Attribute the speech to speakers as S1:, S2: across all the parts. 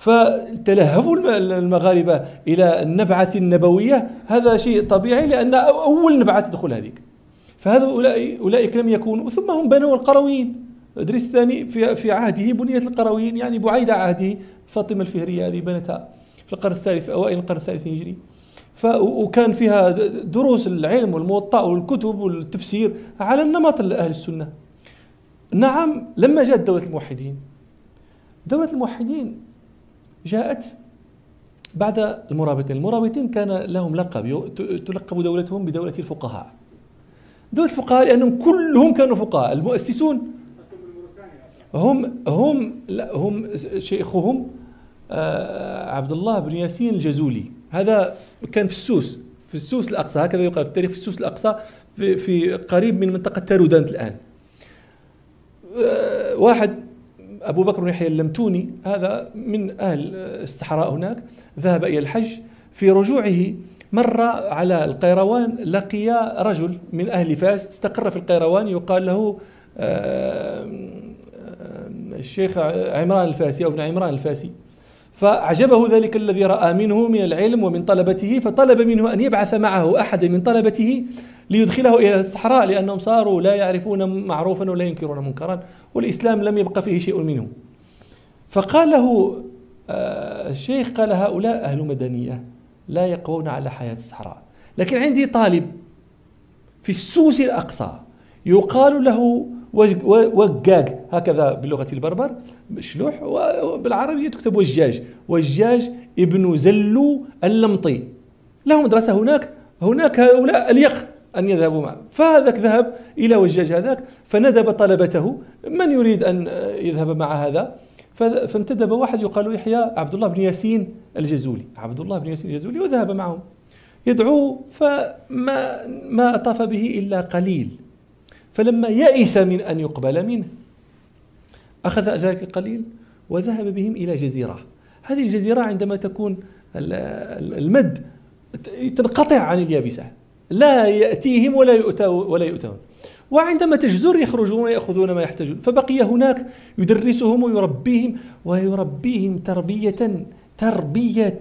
S1: فتلهفوا المغاربة إلى النبعة النبوية، هذا شيء طبيعي لأن أول نبعة تدخل هذيك. فهذا أولئك لم يكونوا. ثم هم بنوا القرويين. إدريس الثاني في عهده بنيت القرويين، يعني بعيد عهده فاطمة الفهرية هذه بنتها في القرن الثالث، أوائل القرن الثالث الهجري. وكان فيها دروس العلم والموطأ والكتب والتفسير على النمط أهل السنة. نعم، لما جاءت دولة الموحدين، دولة الموحدين جاءت بعد المرابطين. المرابطين كان لهم لقب، تلقب دولتهم بدولة الفقهاء. دولة الفقهاء لأنهم كلهم كانوا فقهاء. المؤسسون هم شيخهم عبد الله بن ياسين الجزولي. هذا كان في السوس الأقصى، هكذا يقال في التاريخ، في السوس الأقصى في قريب من منطقة تارودانت الآن. واحد أبو بكر بن يحيى اللمتوني، هذا من أهل الصحراء هناك، ذهب إلى الحج. في رجوعه مر على القيروان، لقي رجل من أهل فاس استقر في القيروان يقال له الشيخ عمران الفاسي أو ابن عمران الفاسي. فأعجبه ذلك الذي رأى منه من العلم ومن طلبته، فطلب منه أن يبعث معه أحد من طلبته ليدخله إلى الصحراء، لأنهم صاروا لا يعرفون معروفا ولا ينكرون منكرا، والإسلام لم يبقى فيه شيء منه. فقال له الشيخ، قال هؤلاء أهل مدنية لا يقوون على حياة الصحراء، لكن عندي طالب في السوس الأقصى يقال له وجاج، هكذا باللغة البربر شلوح، وبالعربية تكتب وجاج ابن زلو اللمطي، له مدرسة هناك هؤلاء اليق أن يذهبوا معه. فهذاك ذهب إلى وجاج هذاك، فندب طلبته من يريد أن يذهب مع هذا. فانتدب واحد يقال يحيى عبد الله بن ياسين الجزولي، وذهب معهم يدعو، فما أطاف به إلا قليل. فلما يئس من أن يقبل منه أخذ ذلك القليل وذهب بهم إلى جزيرة. هذه الجزيرة عندما تكون المد تنقطع عن اليابسة، لا يأتيهم ولا يؤتون، وعندما تجزر يخرجون ويأخذون ما يحتاجون. فبقي هناك يدرسهم ويربيهم تربية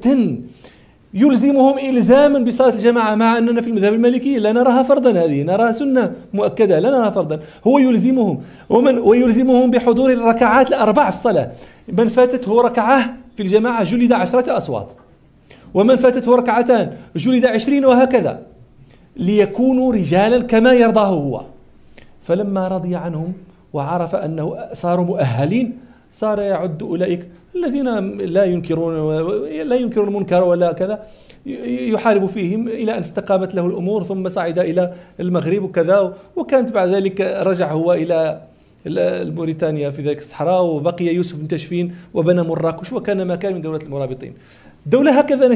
S1: يلزمهم إلزاما بصلاة الجماعة، مع أننا في المذهب المالكي لا نراها فرضا، هذه نراها سنة مؤكدة لا نراها فرضا. هو يلزمهم ويلزمهم بحضور الركعات الأربع في الصلاة. من فاتته ركعة في الجماعة جلد 10 أصوات، ومن فاتته ركعتان جلد 20، وهكذا، ليكونوا رجالا كما يرضاه هو. فلما رضي عنهم وعرف أنه صاروا مؤهلين، صار يعد أولئك الذين لا ينكرون المنكر ولا كذا، يحارب فيهم إلى أن استقامت له الأمور، ثم صعد إلى المغرب وكذا. وكانت بعد ذلك رجع هو إلى موريتانيا في ذلك الصحراء، وبقي يوسف بن تشفين وبنى مراكش، وكان مكان من دولة المرابطين. دولة هكذا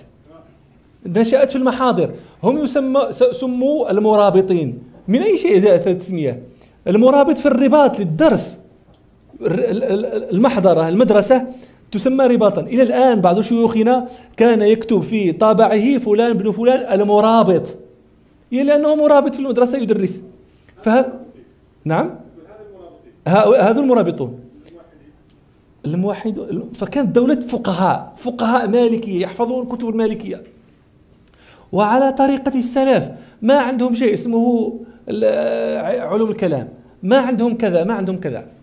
S1: نشأت في المحاضر. هم سموا المرابطين. من أي شيء جاءت التسمية؟ المرابط في الرباط للدرس، المحضرة المدرسة تسمى رباطا. إلى الآن بعض شيوخنا كان يكتب في طابعه فلان بن فلان المرابط، لأنه مرابط في المدرسة يدرس. نعم، هذا المرابطون الموحد. فكانت دولة فقهاء مالكية يحفظون كتب المالكية وعلى طريقة السلف. ما عندهم شيء اسمه علوم الكلام، ما عندهم كذا.